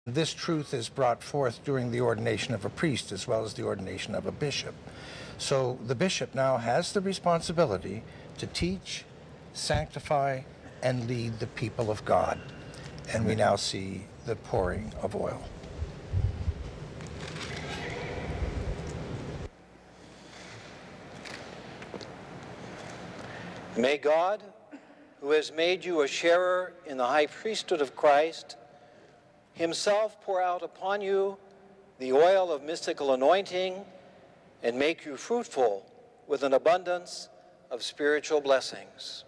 This truth is brought forth during the ordination of a priest as well as the ordination of a bishop. So the bishop now has the responsibility to teach, sanctify, and lead the people of God. And we now see the pouring of oil. May God, who has made you a sharer in the high priesthood of Christ, himself pour out upon you the oil of mystical anointing and make you fruitful with an abundance of spiritual blessings.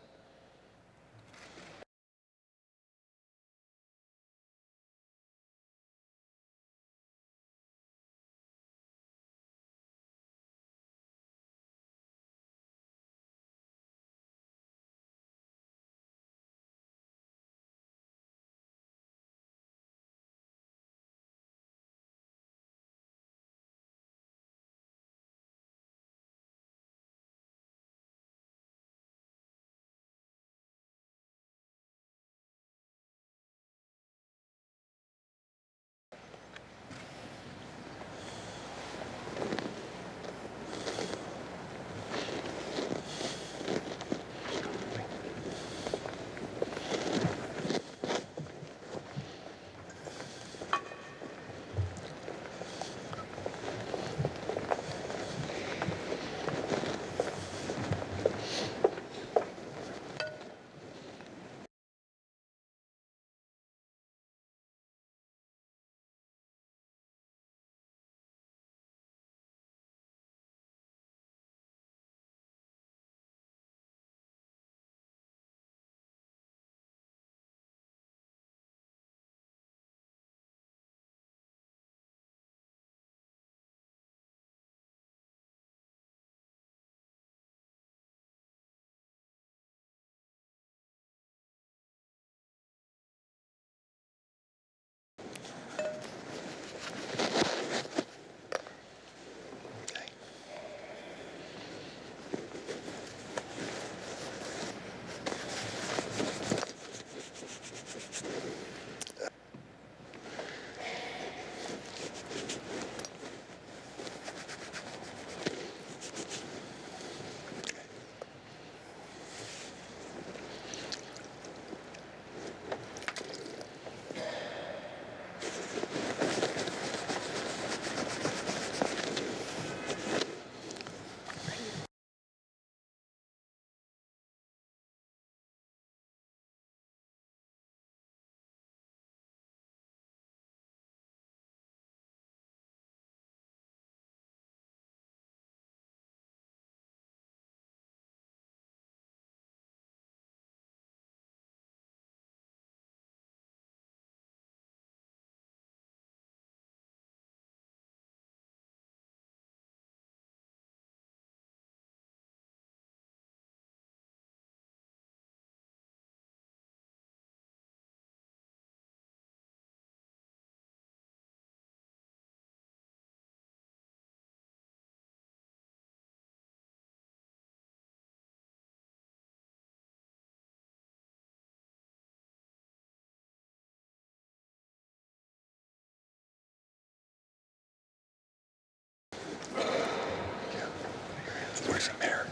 Where's the mayor?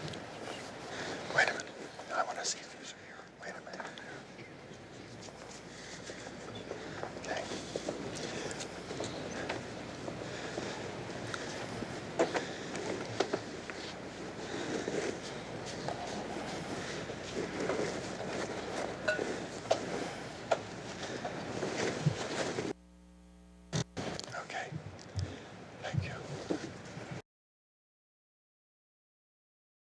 Wait a minute. I want to see if he's here. Wait a minute. Okay. Thank you.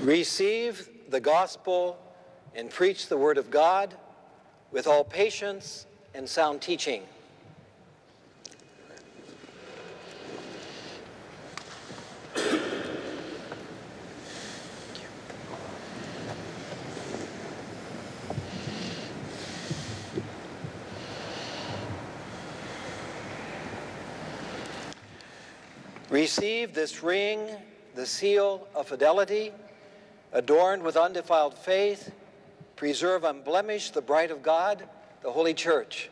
Receive the gospel and preach the word of God with all patience and sound teaching. Receive this ring, the seal of fidelity, adorned with undefiled faith. Preserve unblemished the bride of God, the Holy Church.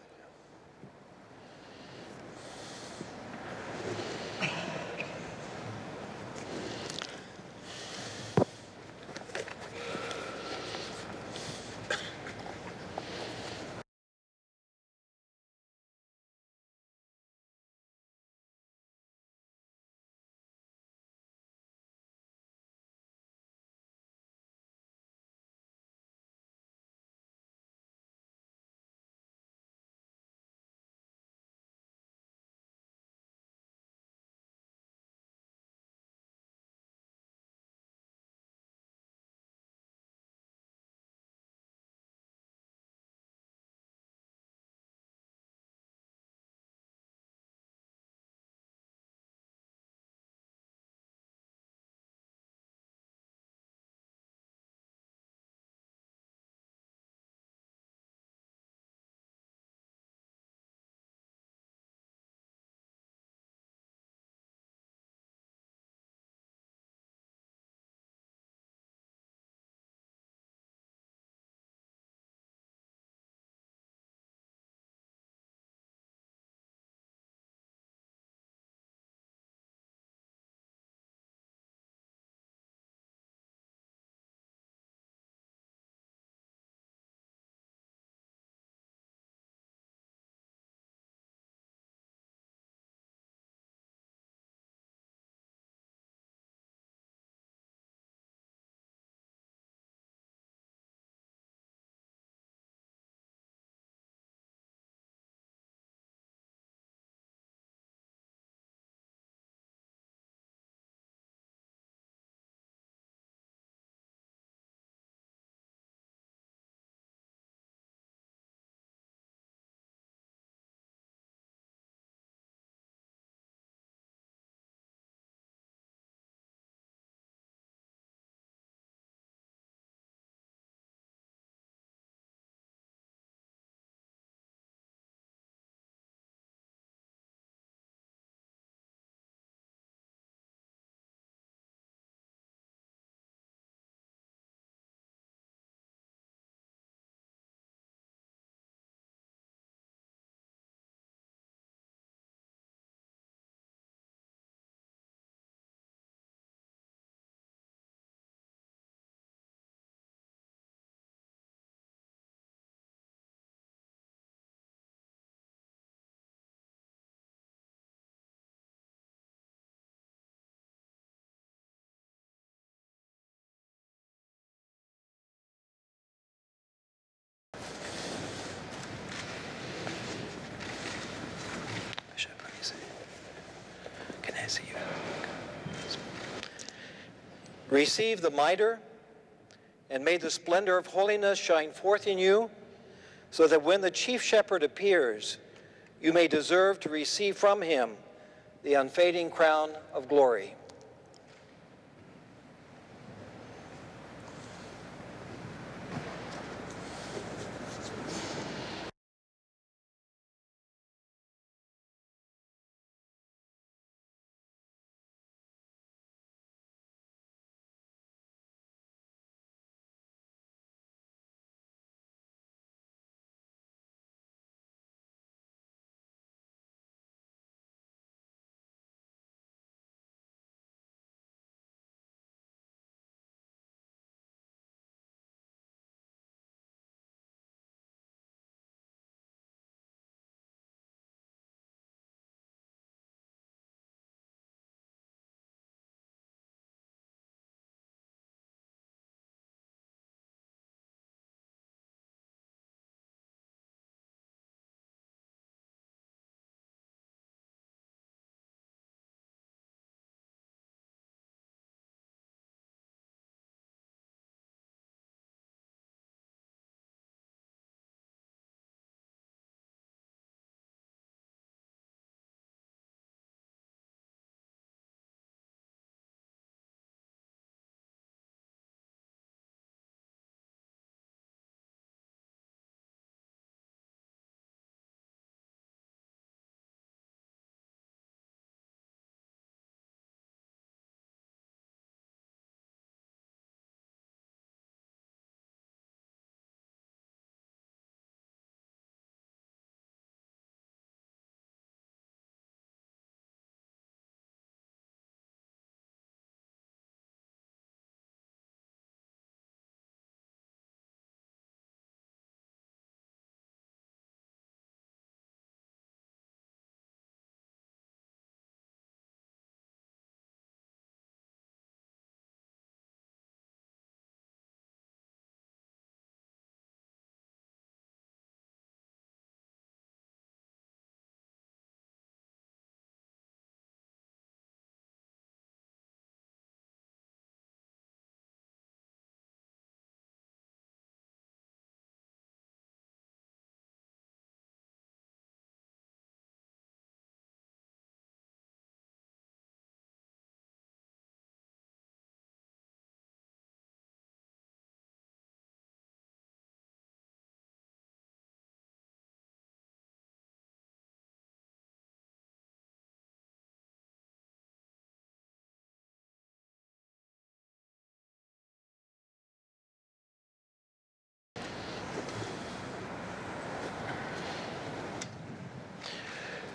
Receive the mitre, and may the splendor of holiness shine forth in you, so that when the chief shepherd appears, you may deserve to receive from him the unfading crown of glory.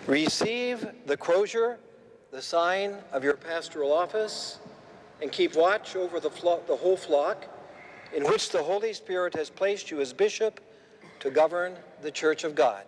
Receive the crozier, the sign of your pastoral office, and keep watch over the whole flock in which the Holy Spirit has placed you as bishop to govern the Church of God.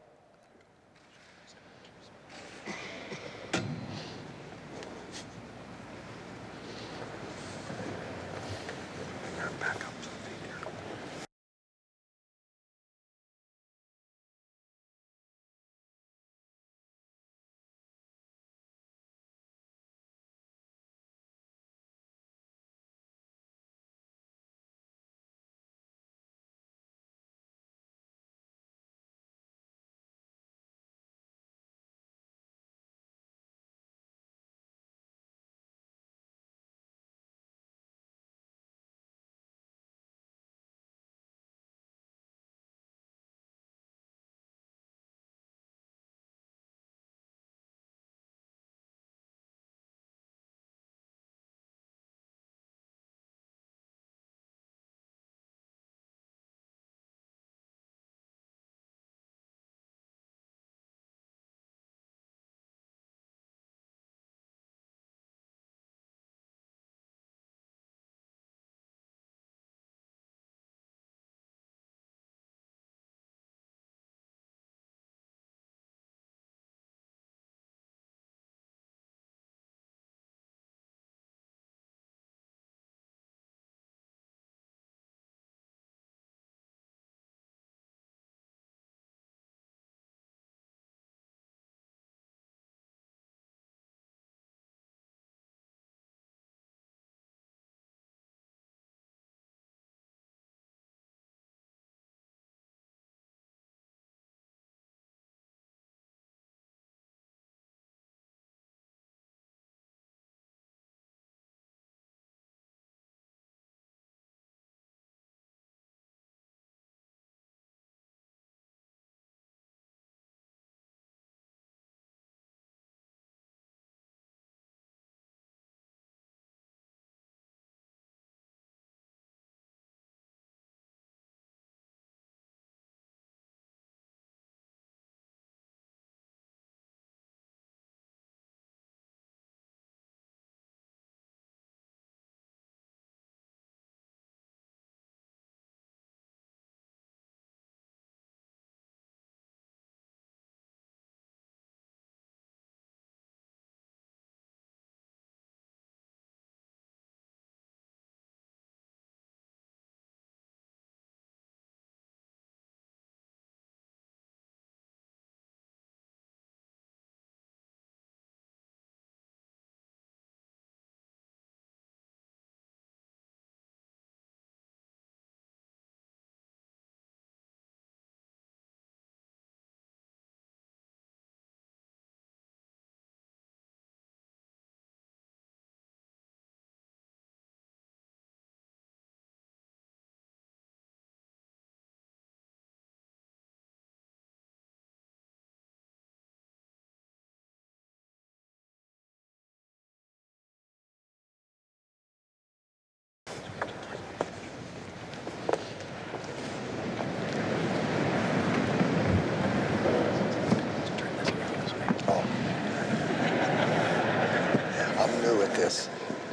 This.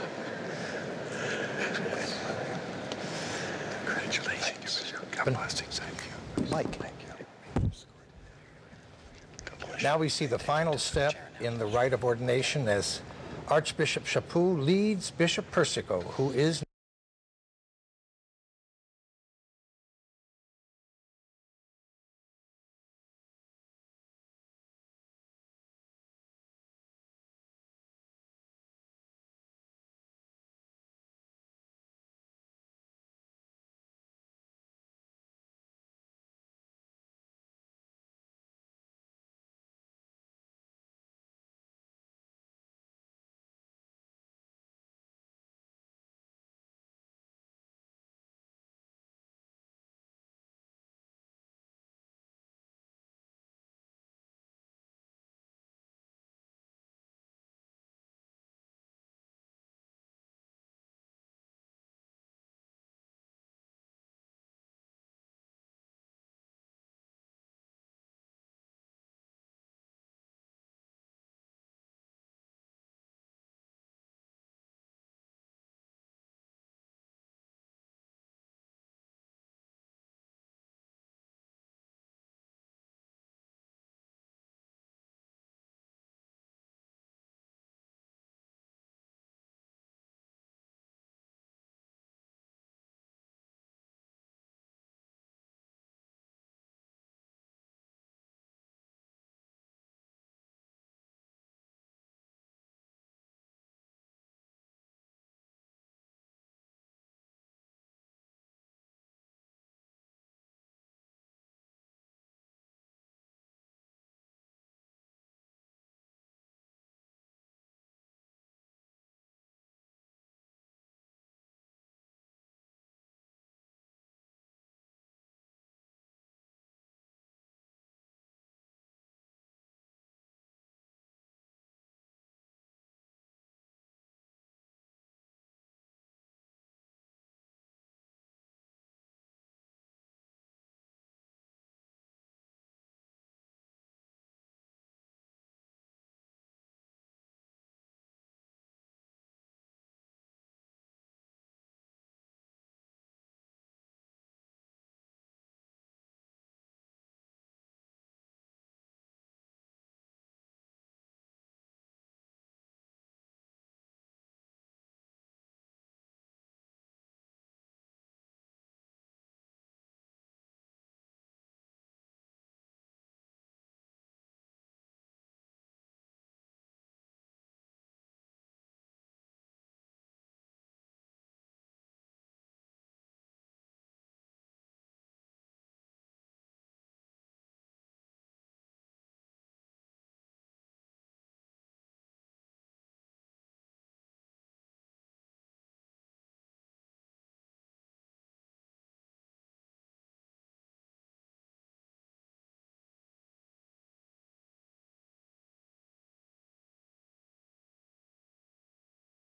Congratulations. God bless. Thank you. Mike. Thank you. Now we see the final step in the rite of ordination as Archbishop Chaput leads Bishop Persico, who is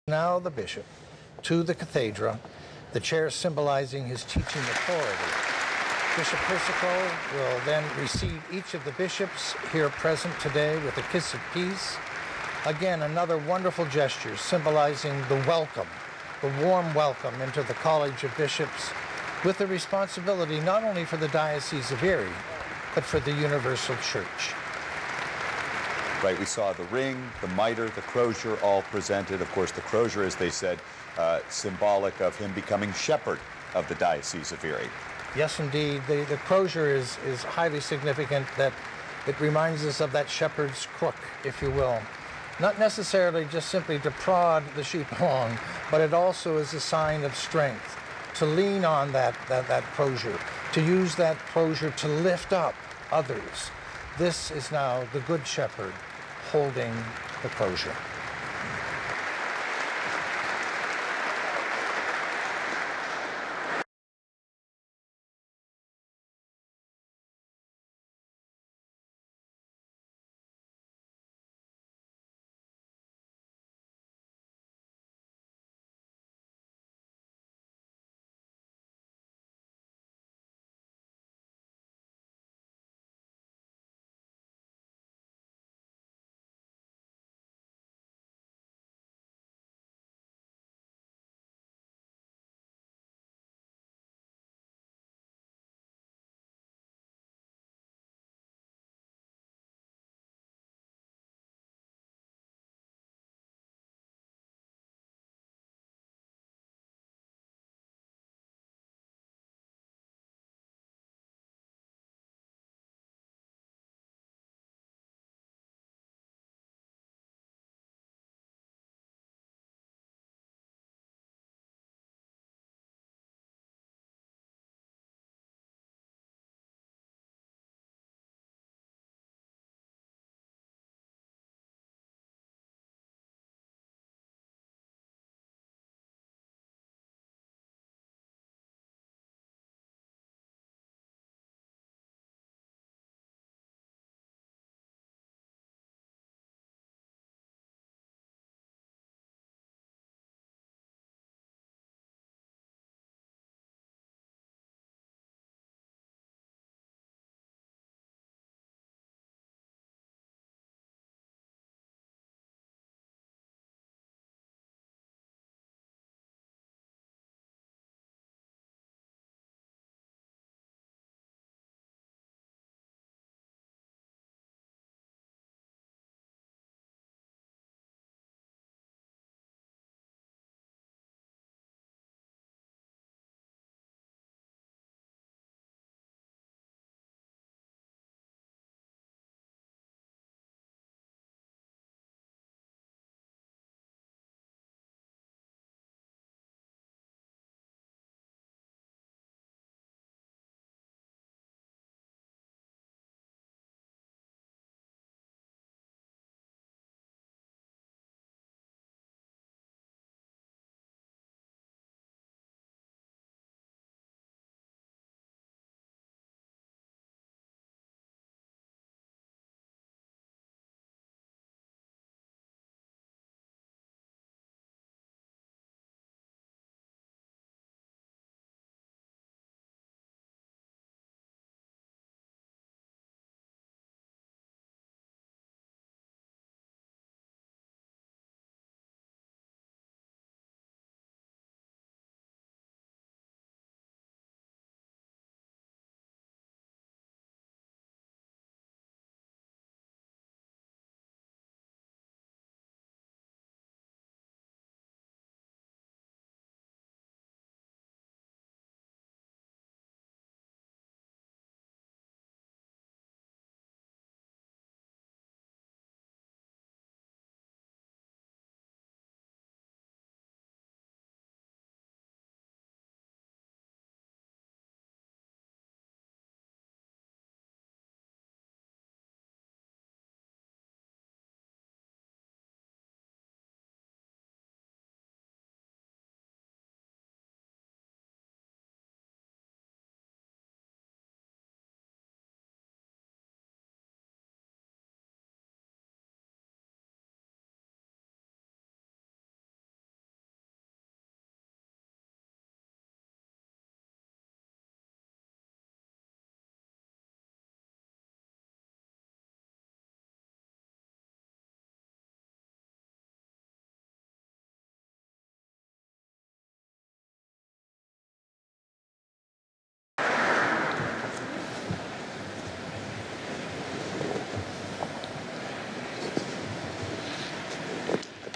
Now the bishop to the cathedra, the chair symbolizing his teaching authority. Bishop Persico will then receive each of the bishops here present today with a kiss of peace. Again, another wonderful gesture symbolizing the welcome, the warm welcome into the College of Bishops, with the responsibility not only for the Diocese of Erie, but for the Universal Church. Right, we saw the ring, the mitre, the crozier all presented. Of course, the crozier, as they said, symbolic of him becoming shepherd of the Diocese of Erie. Yes, indeed. The crozier is highly significant, that it reminds us of that shepherd's crook, if you will. Not necessarily just simply to prod the sheep along, but it also is a sign of strength, to lean on that crozier, to use that crozier to lift up others. This is now the Good Shepherd holding the crozier.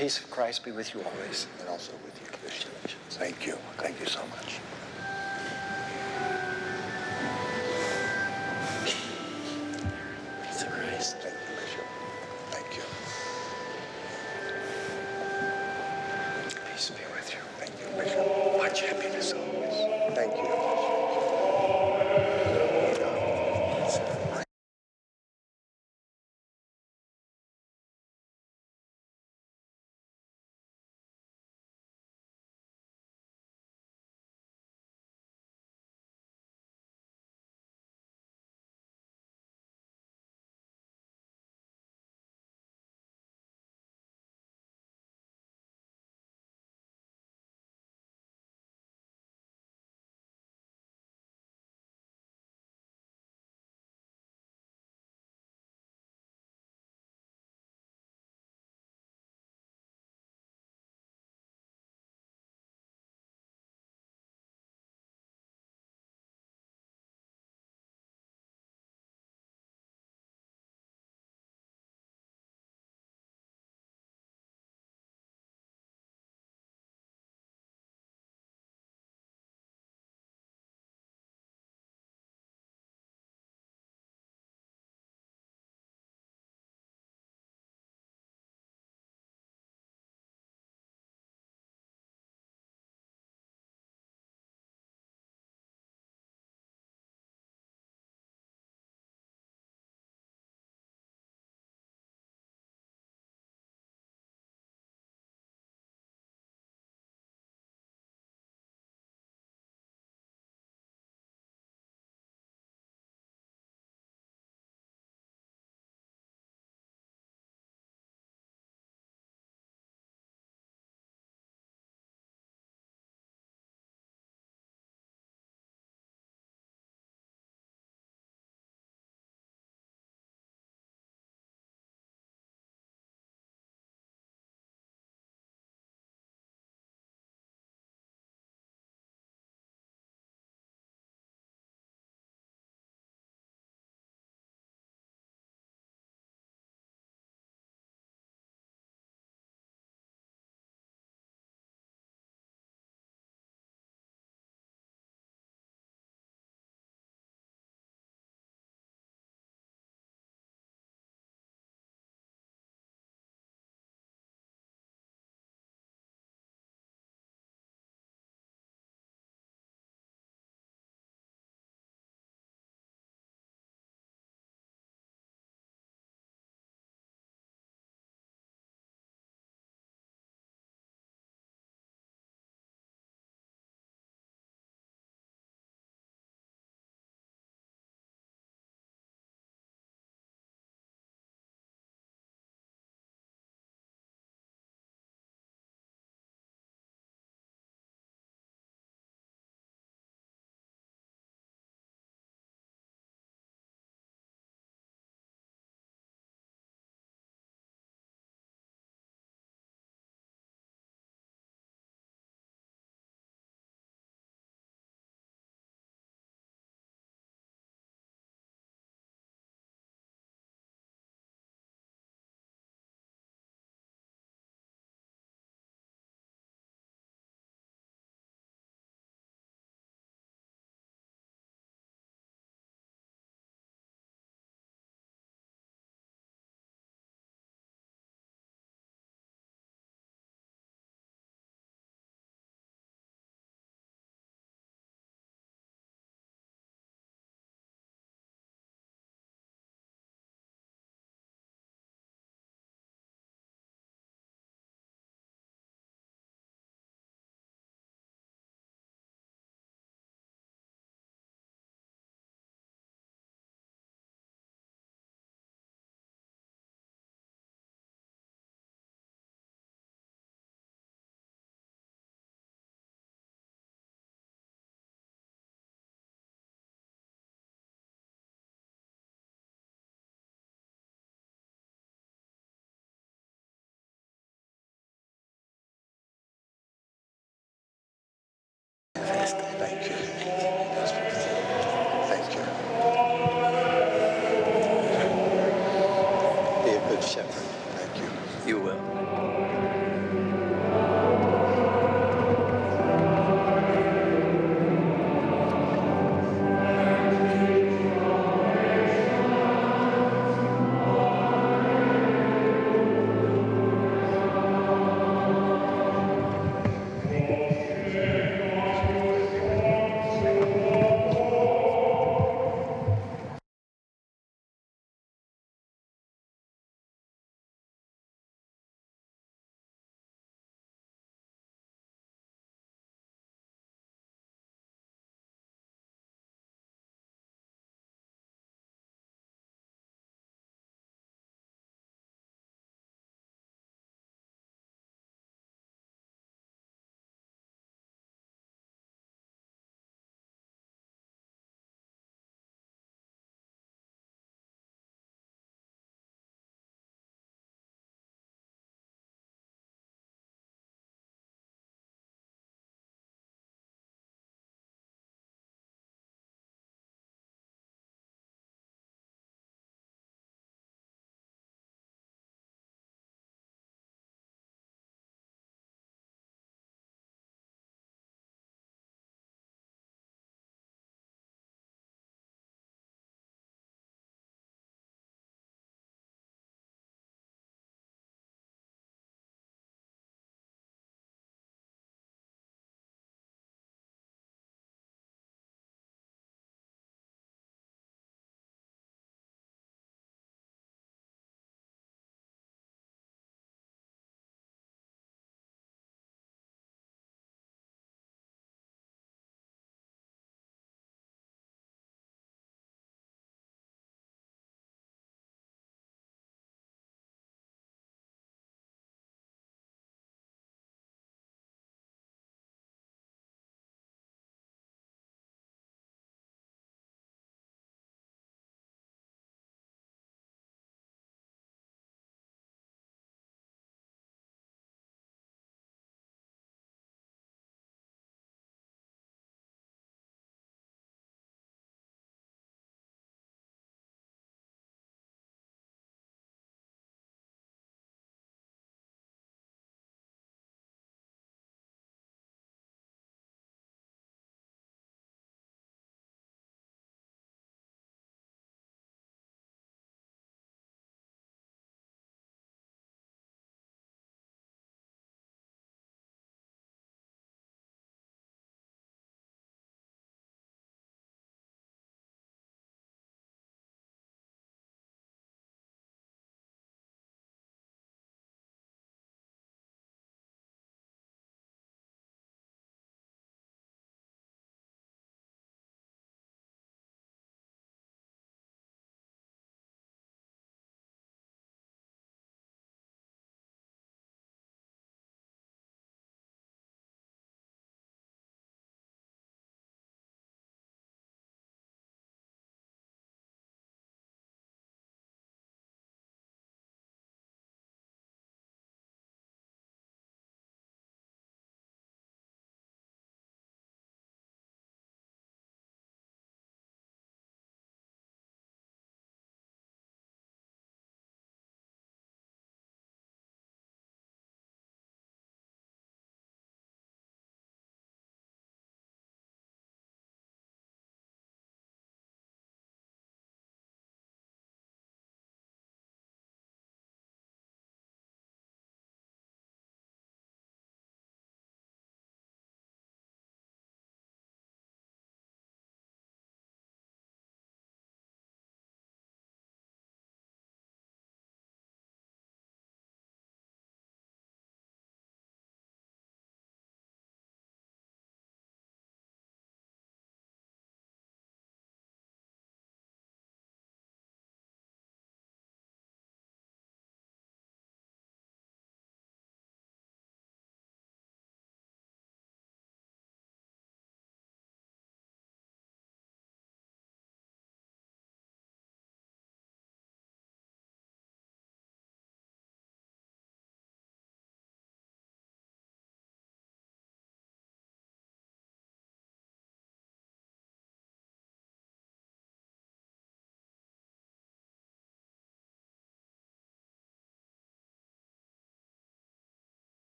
peace of Christ be with you always. And also with you, Bishop. Thank you. Thank you so much. Peace of Christ. Thank you, Bishop. Thank you. Peace be with you. Thank you, Bishop. Much happiness always. Thank you.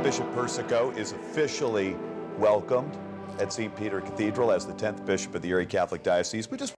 Bishop Persico is officially welcomed at St. Peter Cathedral as the 10th Bishop of the Erie Catholic Diocese. We just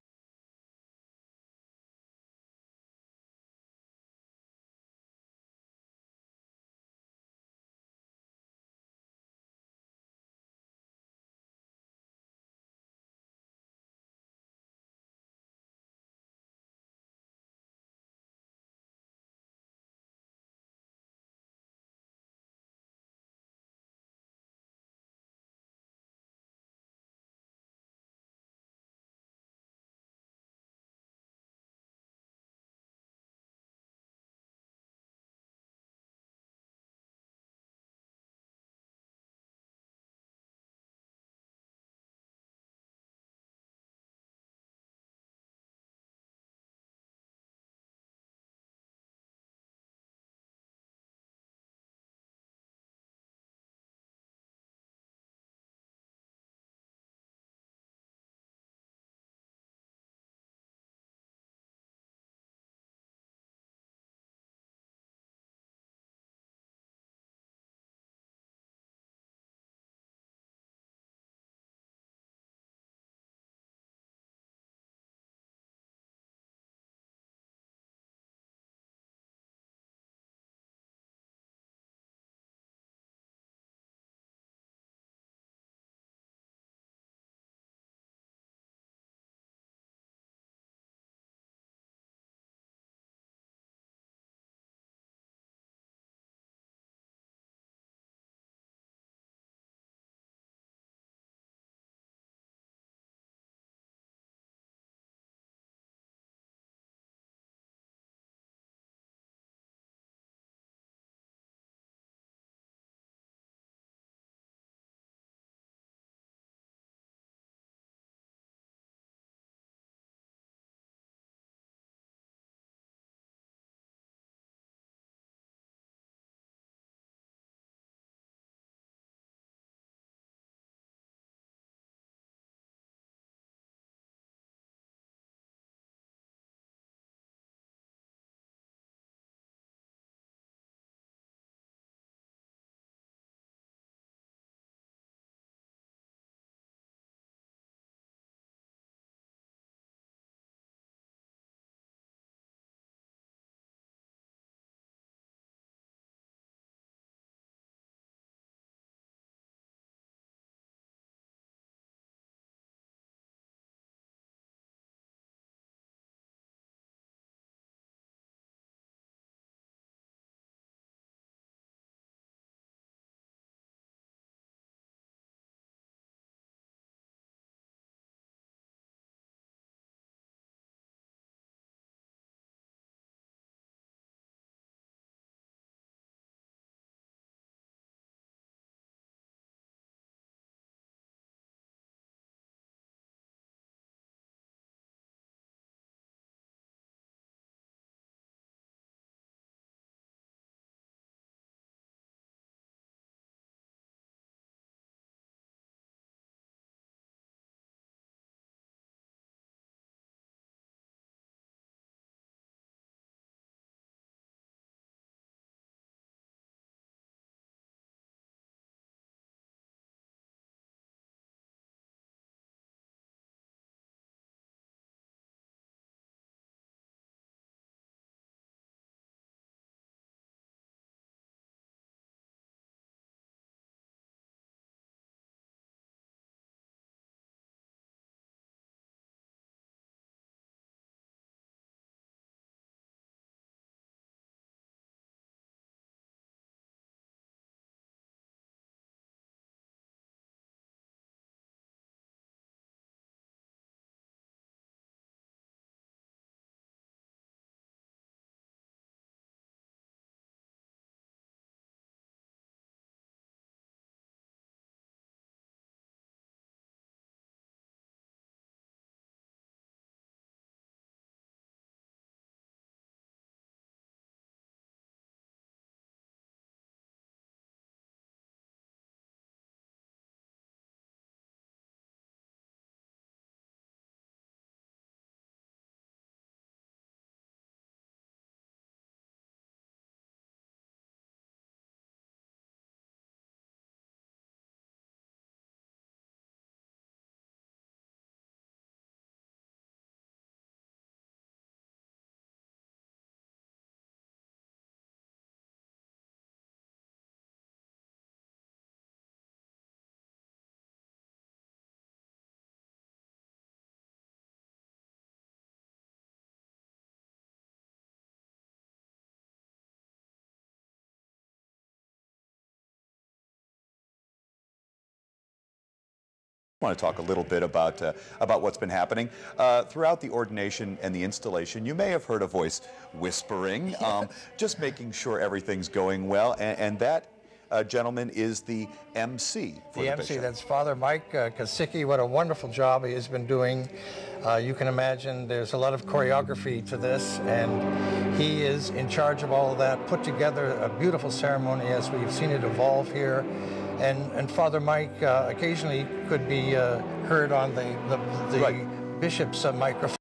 I want to talk a little bit about what's been happening throughout the ordination and the installation. You may have heard a voice whispering, just making sure everything's going well, and that gentleman is the MC for the MC, bishop. that's Father Mike Kosicki. What a wonderful job he has been doing. You can imagine there's a lot of choreography to this, and he is in charge of all of that, put together a beautiful ceremony as we've seen it evolve here. And Father Mike occasionally could be heard on the Right. bishop's microphone.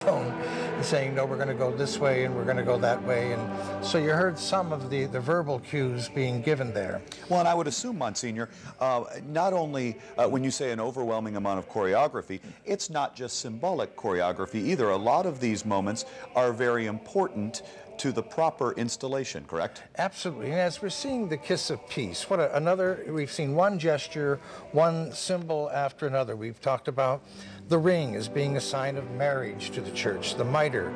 and saying, no, we're going to go this way and we're going to go that way. And so you heard some of the verbal cues being given there. Well, and I would assume, Monsignor, not only when you say an overwhelming amount of choreography, it's not just symbolic choreography either. A lot of these moments are very important to the proper installation, correct? Absolutely. And as we're seeing the kiss of peace, we've seen one gesture, one symbol after another. We've talked about the ring as being a sign of marriage to the church, the mitre,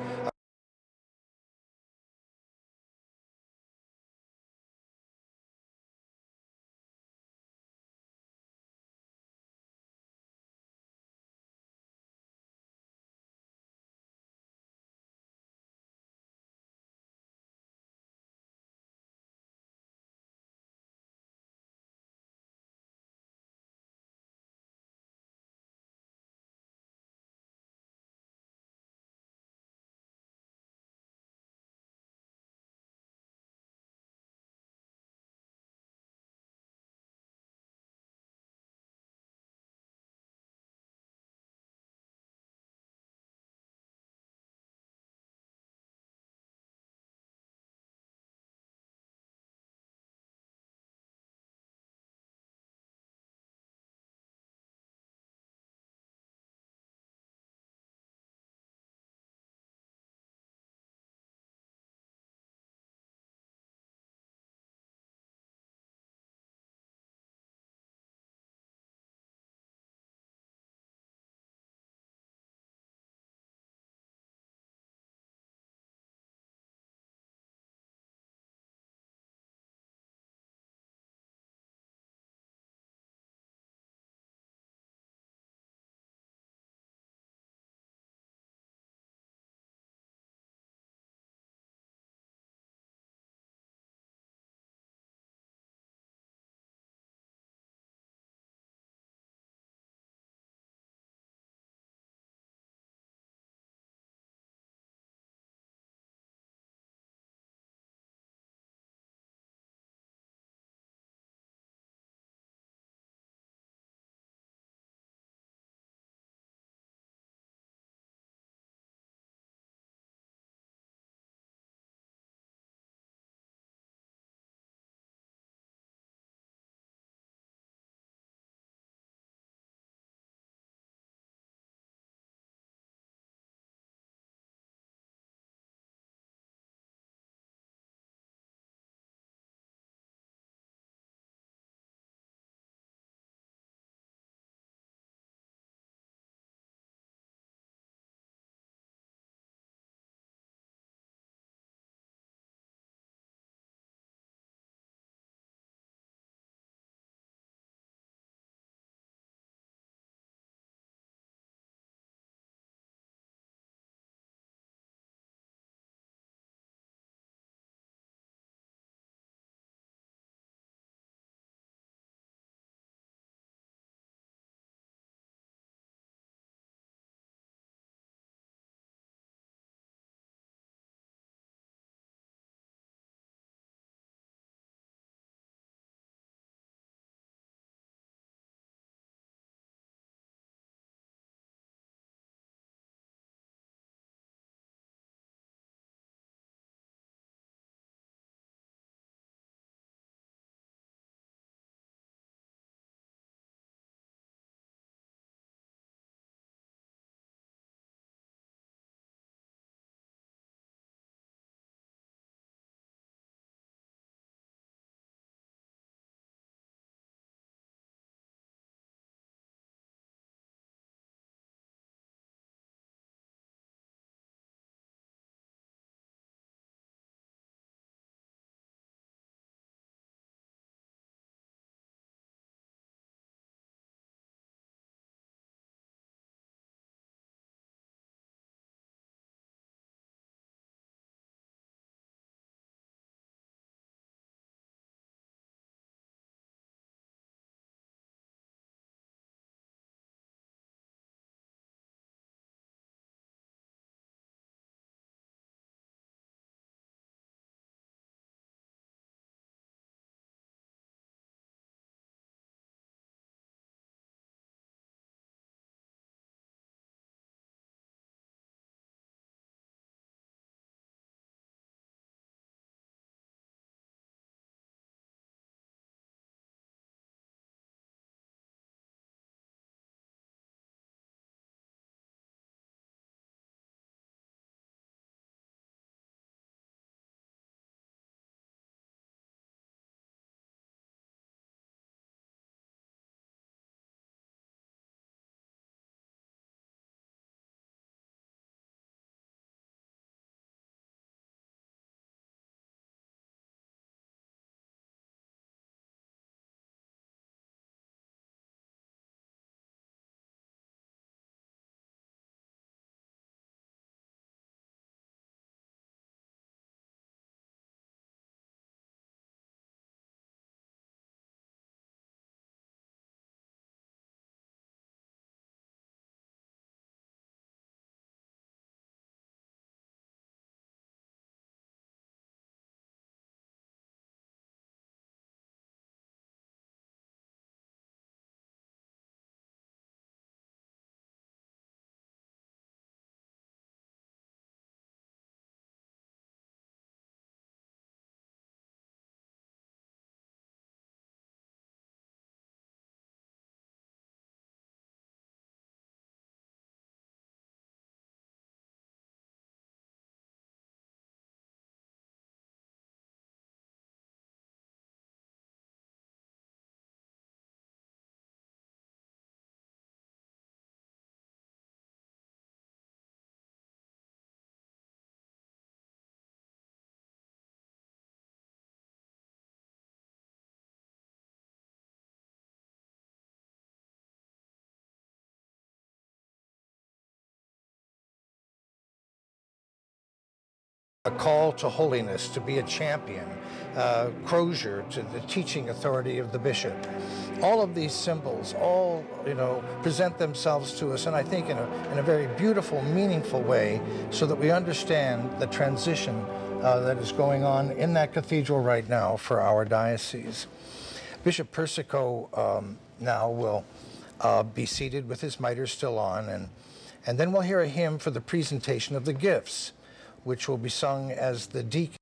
a call to holiness, to be a champion, crozier, to the teaching authority of the bishop. All of these symbols, all, present themselves to us, and I think in a very beautiful, meaningful way, so that we understand the transition that is going on in that cathedral right now for our diocese. Bishop Persico now will be seated with his mitre still on, and then we'll hear a hymn for the presentation of the gifts, which will be sung as the deacon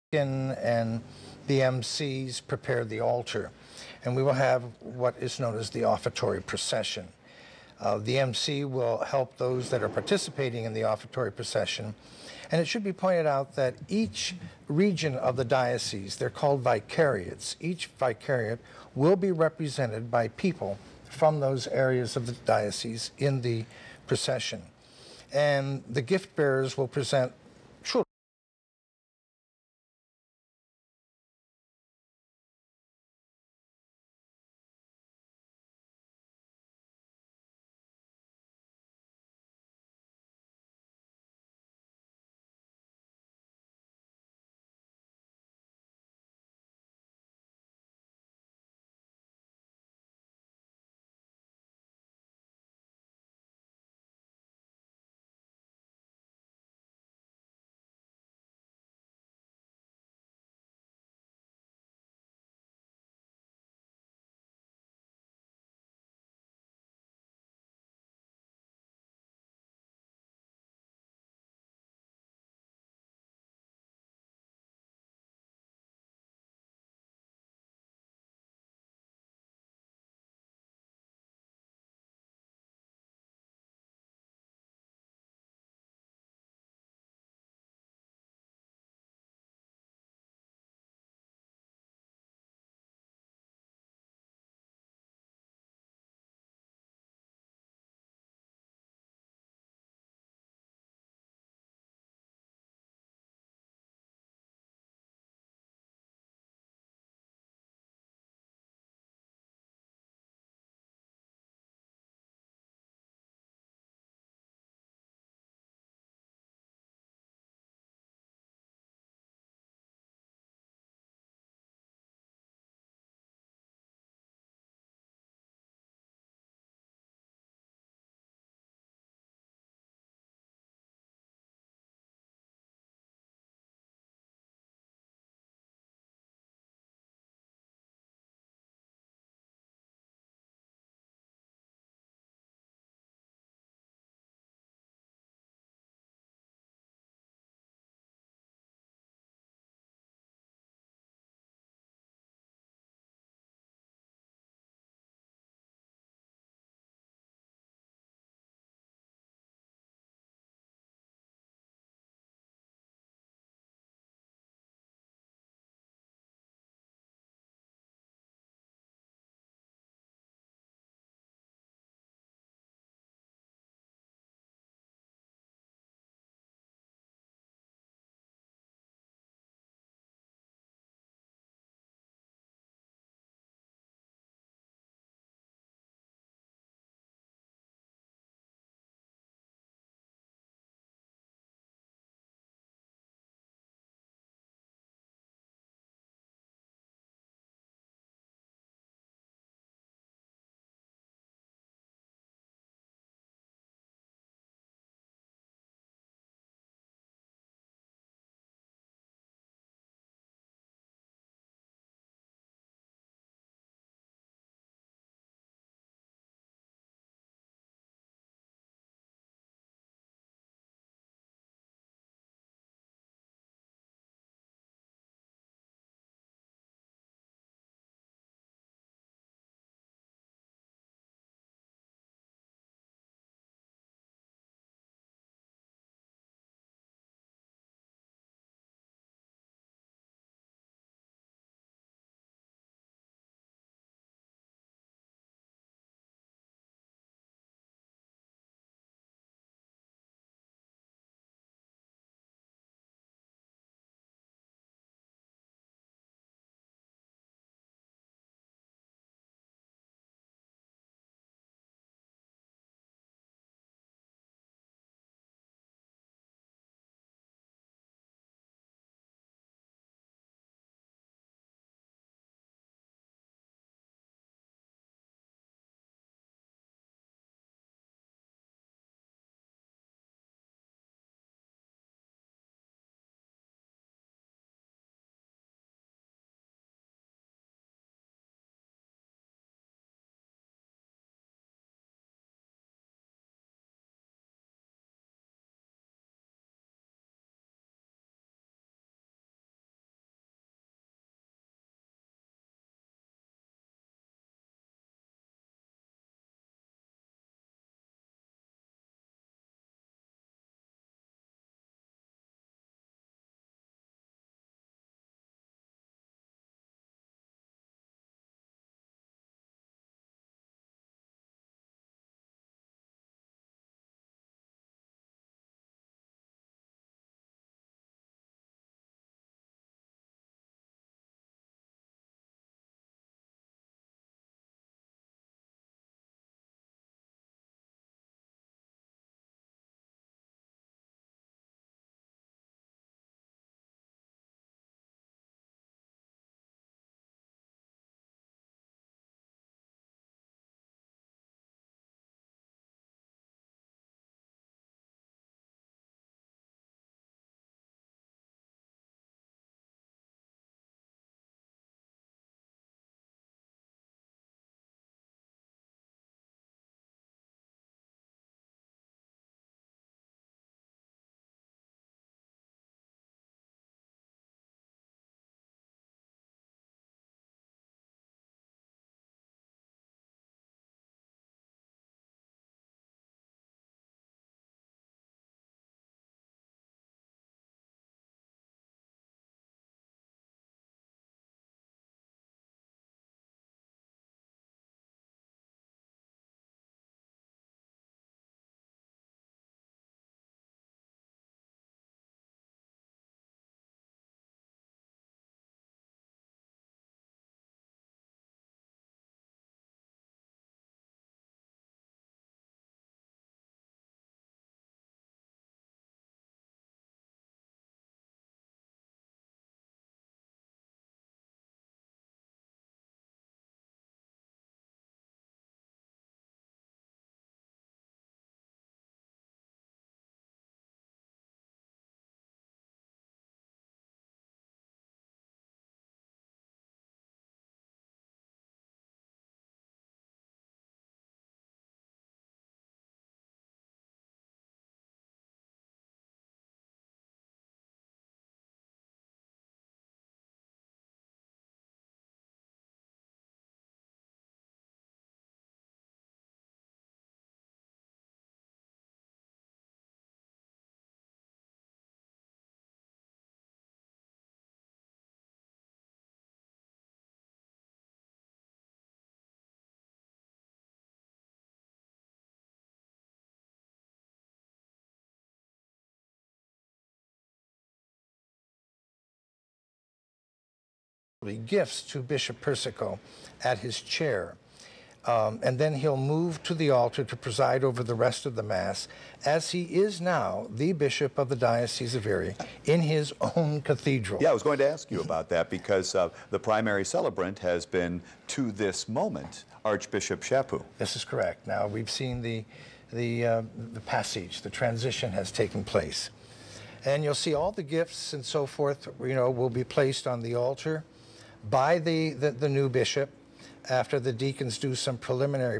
and the MCs prepare the altar. And we will have what is known as the offertory procession. The MC will help those that are participating in the offertory procession. And it should be pointed out that each region of the diocese, they're called vicariates, each vicariate will be represented by people from those areas of the diocese in the procession. And the gift bearers will present gifts to Bishop Persico at his chair. And then he'll move to the altar to preside over the rest of the Mass, as he is now the Bishop of the Diocese of Erie in his own cathedral. Yeah, I was going to ask you about that because the primary celebrant has been, to this moment, Archbishop Chaput. This is correct. Now, we've seen the passage, the transition has taken place. And you'll see all the gifts and so forth, will be placed on the altar by the new bishop after the deacons do some preliminary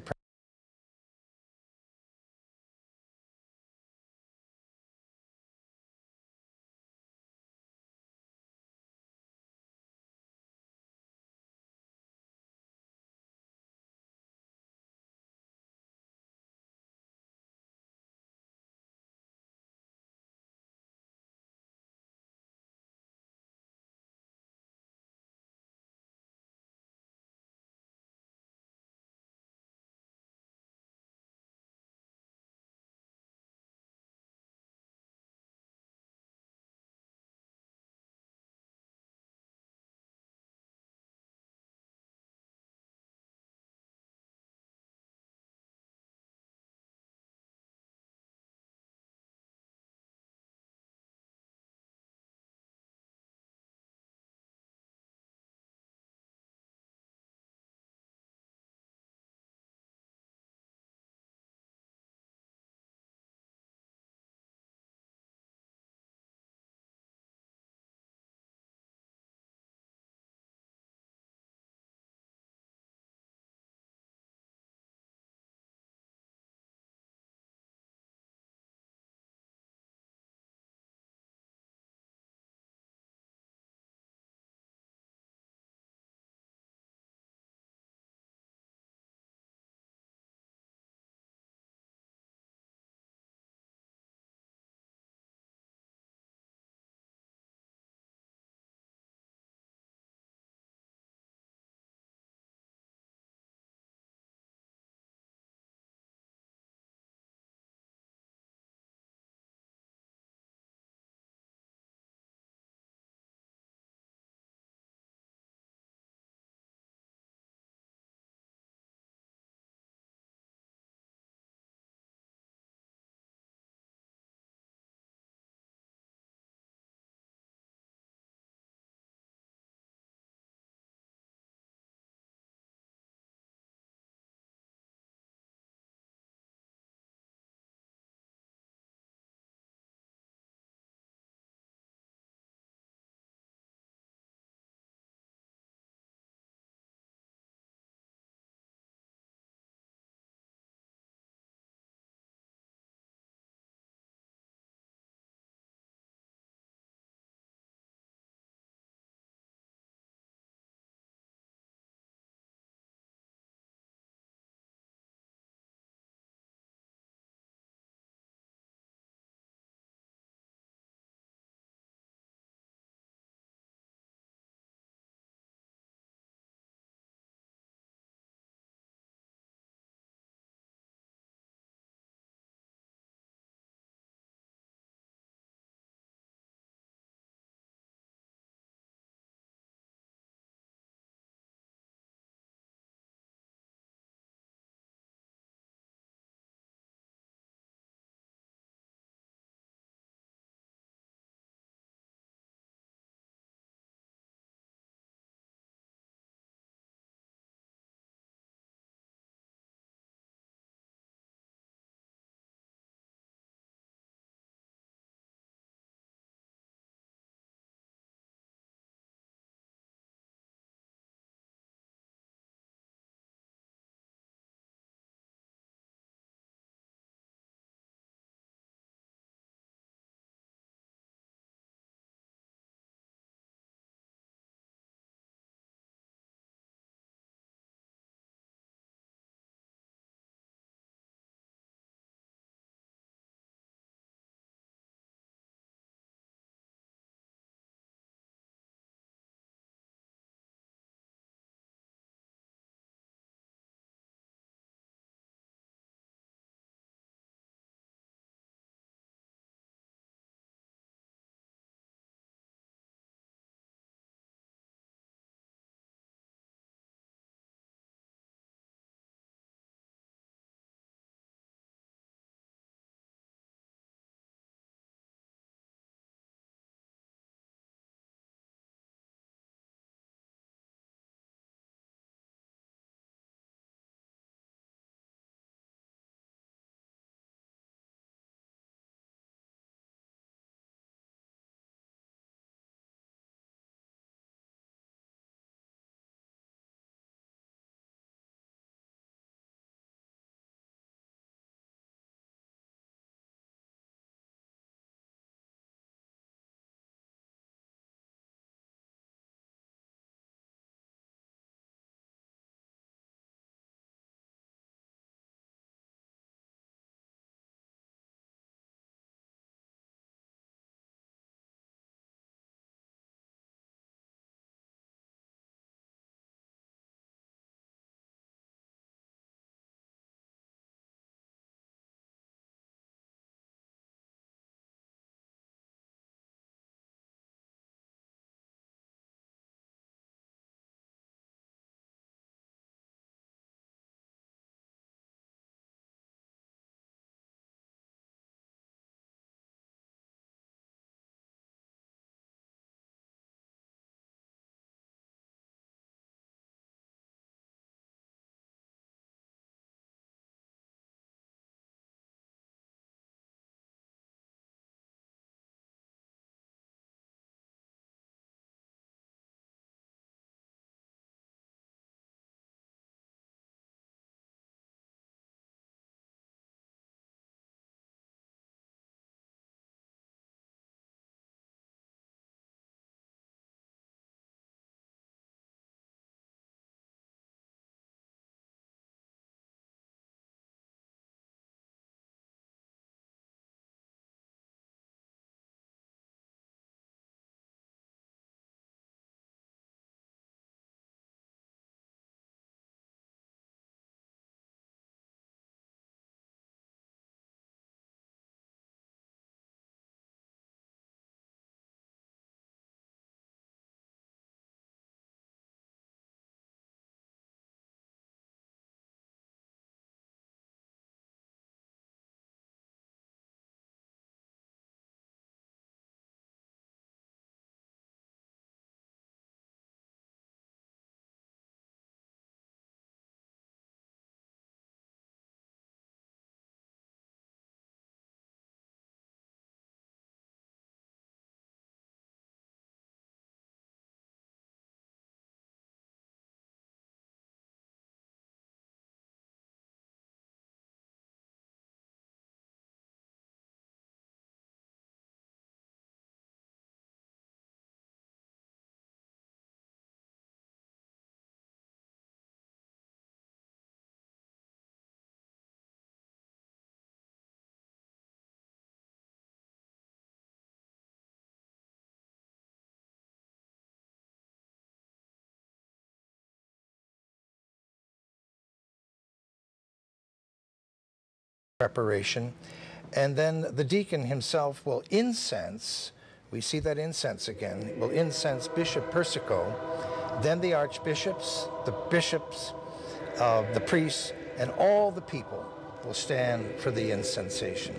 preparation. And then the deacon himself will incense, we see that incense again, will incense Bishop Persico, then the archbishops, the bishops, the priests, and all the people will stand for the incensation.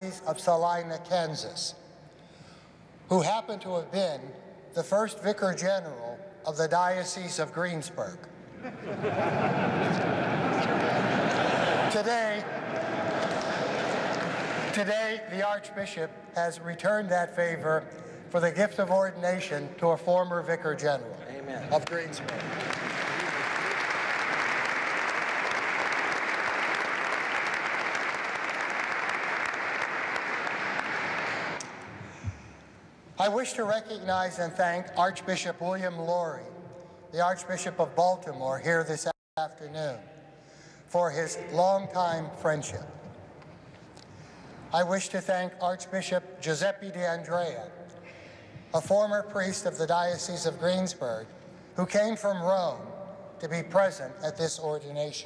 of Salina, Kansas, who happened to have been the first Vicar General of the Diocese of Greensburg. Today, the Archbishop has returned that favor for the gift of ordination to a former Vicar General of Greensburg. I wish to recognize and thank Archbishop William Lowry, the Archbishop of Baltimore, here this afternoon, for his longtime friendship. I wish to thank Archbishop Giuseppe D'Andrea, a former priest of the Diocese of Greensburg, who came from Rome to be present at this ordination.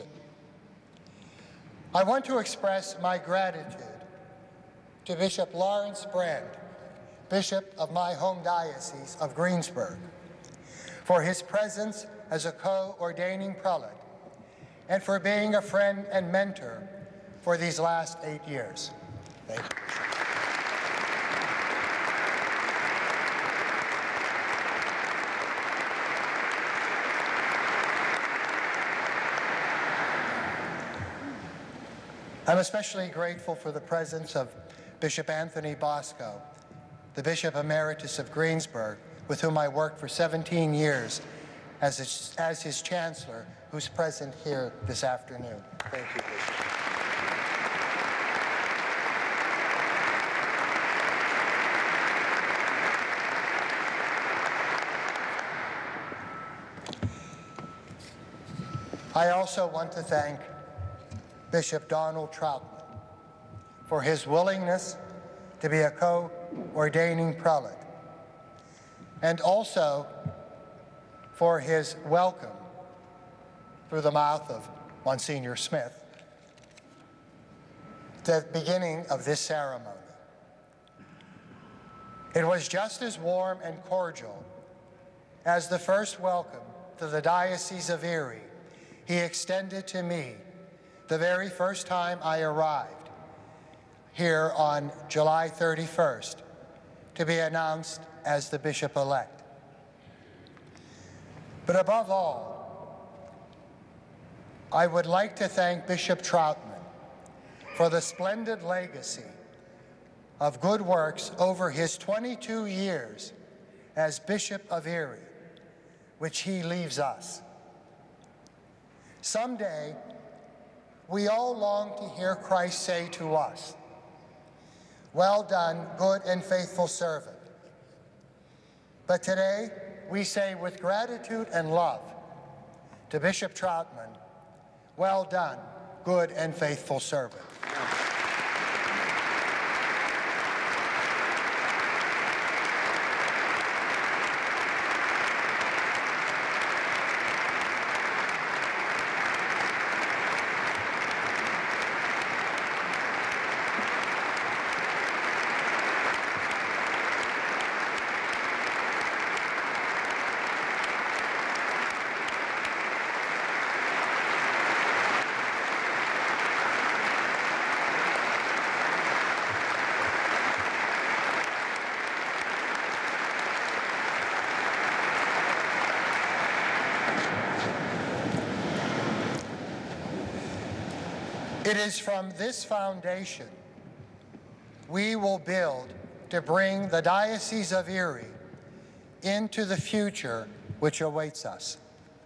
I want to express my gratitude to Bishop Lawrence Brand, Bishop of my home diocese of Greensburg, for his presence as a co-ordaining prelate and for being a friend and mentor for these last 8 years. Thank you. I'm especially grateful for the presence of Bishop Anthony Bosco, the Bishop Emeritus of Greensburg, with whom I worked for 17 years as his Chancellor, who's present here this afternoon. Thank you, Bishop. I also want to thank Bishop Donald Troutman for his willingness to be a co-ordaining prelate, and also for his welcome through the mouth of Monsignor Smith at the beginning of this ceremony. It was just as warm and cordial as the first welcome to the Diocese of Erie he extended to me the very first time I arrived here on July 31st to be announced as the bishop-elect. But above all, I would like to thank Bishop Troutman for the splendid legacy of good works over his 22 years as Bishop of Erie, which he leaves us. Someday, we all long to hear Christ say to us, "Well done, good and faithful servant." But today, we say with gratitude and love to Bishop Troutman, "Well done, good and faithful servant." It is from this foundation we will build to bring the Diocese of Erie into the future which awaits us.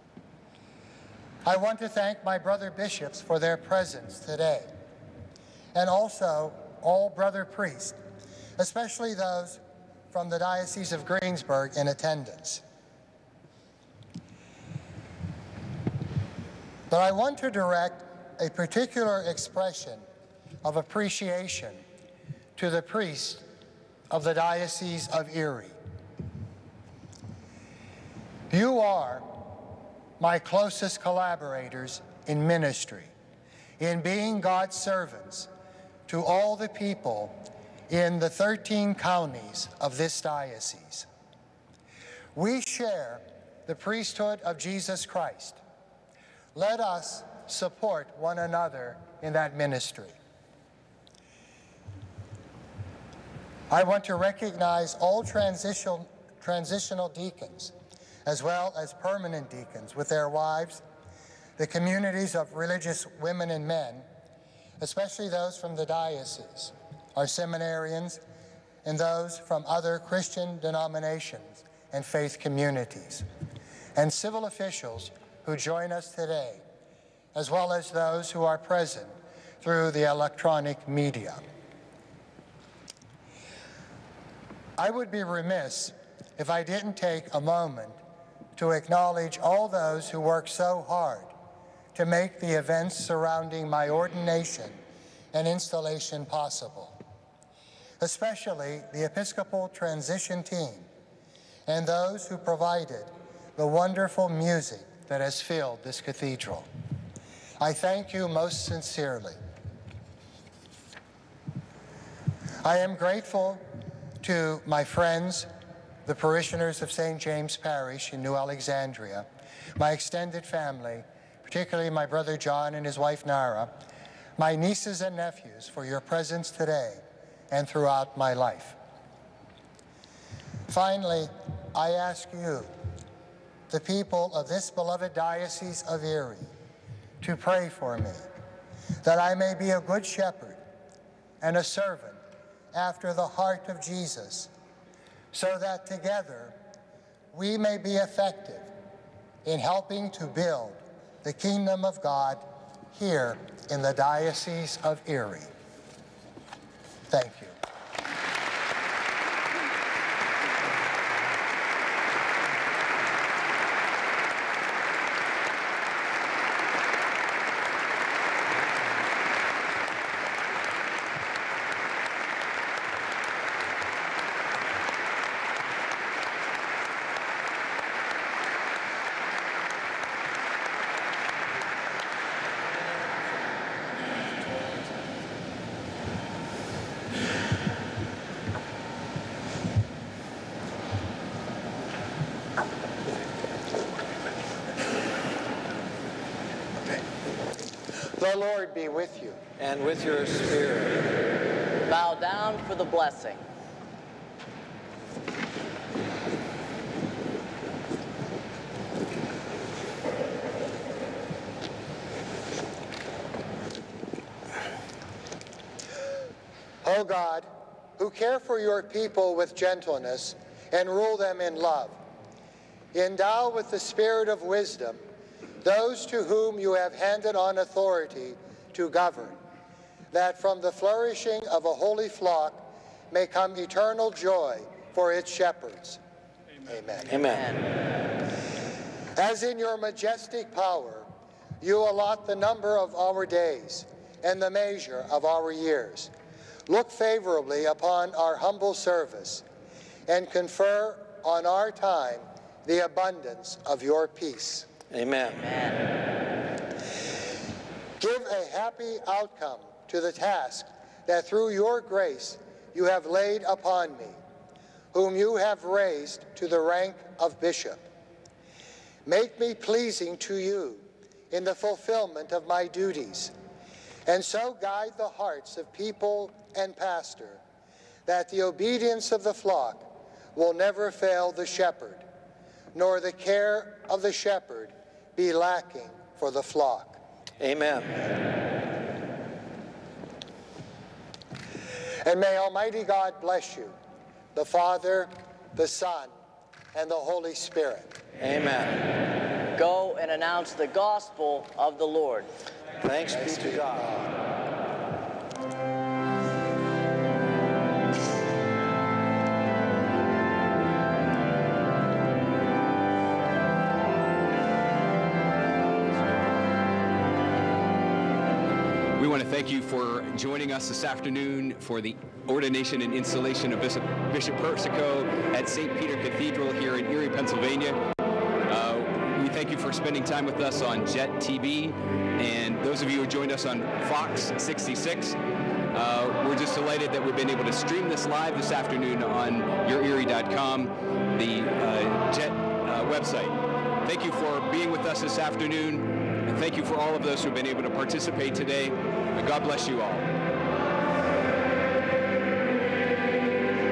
I want to thank my brother bishops for their presence today, and also all brother priests, especially those from the Diocese of Greensburg in attendance. But I want to direct a particular expression of appreciation to the priests of the Diocese of Erie. You are my closest collaborators in ministry, in being God's servants to all the people in the 13 counties of this diocese. We share the priesthood of Jesus Christ. Let us support one another in that ministry. I want to recognize all transitional deacons, as well as permanent deacons with their wives, the communities of religious women and men, especially those from the diocese, our seminarians, and those from other Christian denominations and faith communities, and civil officials who join us today, as well as those who are present through the electronic media. I would be remiss if I didn't take a moment to acknowledge all those who work so hard to make the events surrounding my ordination and installation possible, especially the Episcopal transition team and those who provided the wonderful music that has filled this cathedral. I thank you most sincerely. I am grateful to my friends, the parishioners of St. James Parish in New Alexandria, my extended family, particularly my brother John and his wife Nara, my nieces and nephews for your presence today and throughout my life. Finally, I ask you, the people of this beloved Diocese of Erie, to pray for me, that I may be a good shepherd and a servant after the heart of Jesus, so that together we may be effective in helping to build the kingdom of God here in the Diocese of Erie. Thank you. The Lord be with you. And with your spirit. Bow down for the blessing. O God, who care for your people with gentleness and rule them in love, endow with the spirit of wisdom those to whom you have handed on authority to govern, that from the flourishing of a holy flock may come eternal joy for its shepherds. Amen. Amen. As in your majestic power, you allot the number of our days and the measure of our years. Look favorably upon our humble service and confer on our time the abundance of your peace. Amen. Amen. Give a happy outcome to the task that through your grace you have laid upon me, whom you have raised to the rank of bishop. Make me pleasing to you in the fulfillment of my duties, and so guide the hearts of people and pastor, that the obedience of the flock will never fail the shepherd, nor the care of the shepherd be lacking for the flock. Amen. And may Almighty God bless you, the Father, the Son, and the Holy Spirit. Amen. Go and announce the gospel of the Lord. Thanks be to God. We want to thank you for joining us this afternoon for the ordination and installation of Bishop Persico at St. Peter Cathedral here in Erie, Pennsylvania. We thank you for spending time with us on Jet TV, and those of you who joined us on Fox 66. We're just delighted that we've been able to stream this live this afternoon on yourerie.com, the Jet website. Thank you for being with us this afternoon. And thank you for all of those who have been able to participate today. God bless you all.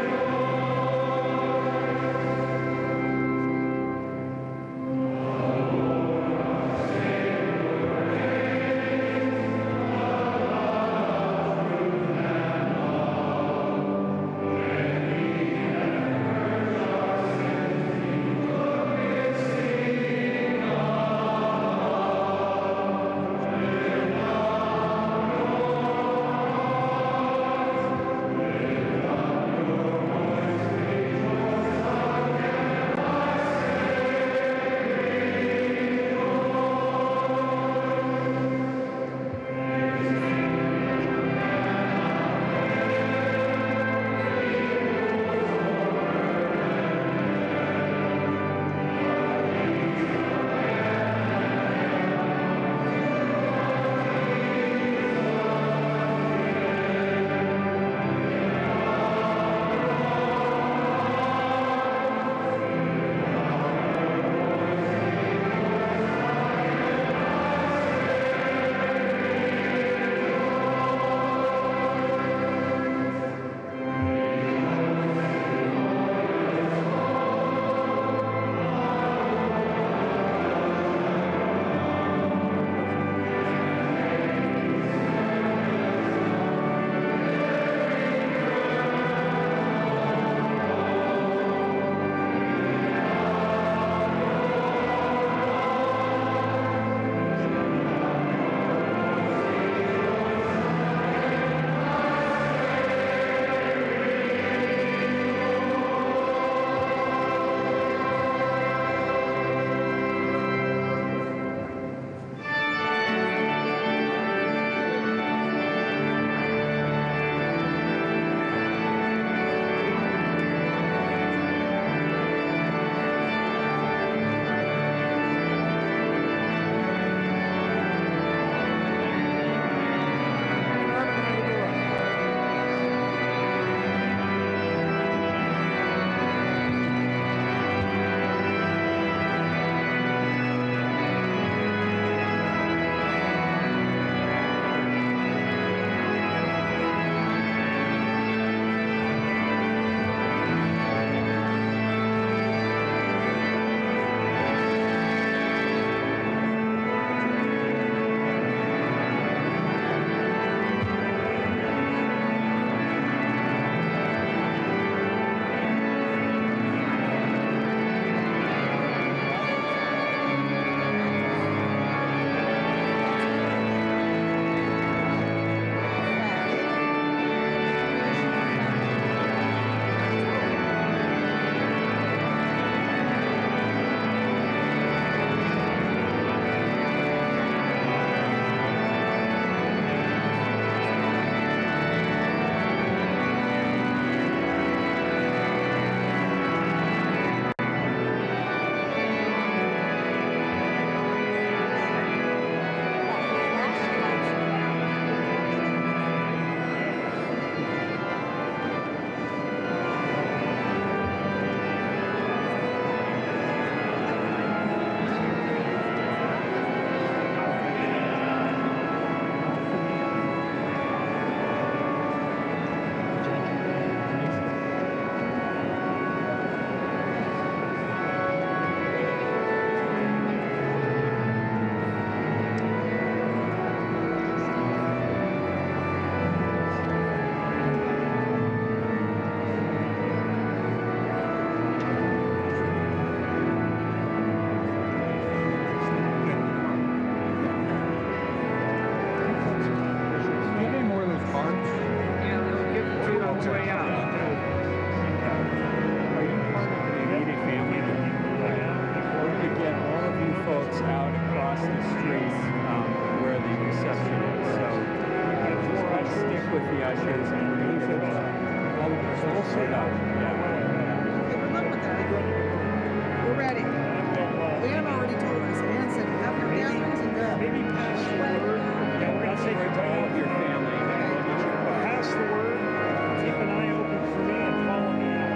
with the ushers and we're going to get it all. We'll set up. Yeah. Good luck with that. We're ready. Leanne already told us. Ann said, have your gatherings and go. Maybe pass the word. I'll say goodbye to all of your family. Pass the word. Keep an eye open for me and follow me out.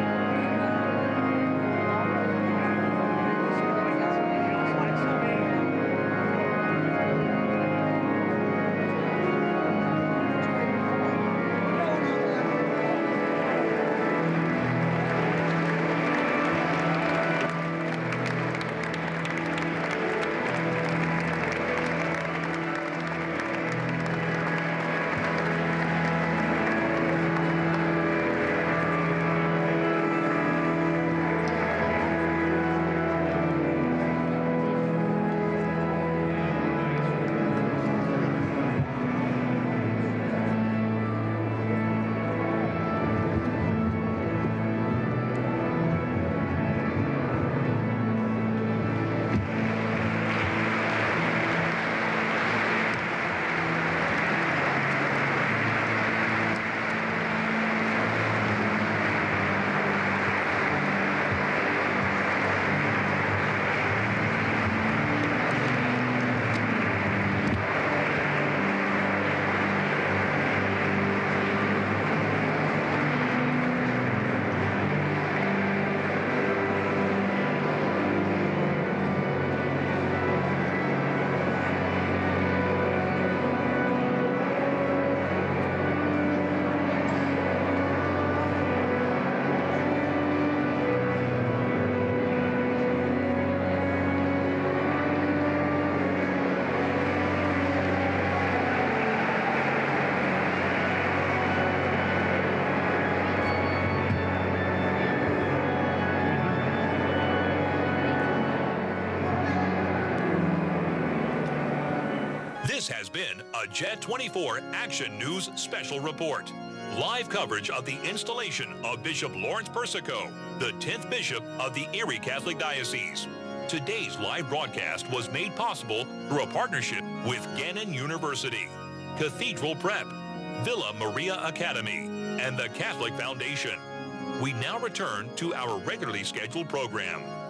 This has been a Jet 24 Action News Special Report. Live coverage of the installation of Bishop Lawrence Persico, the 10th Bishop of the Erie Catholic Diocese. Today's live broadcast was made possible through a partnership with Gannon University, Cathedral Prep, Villa Maria Academy, and the Catholic Foundation. We now return to our regularly scheduled program.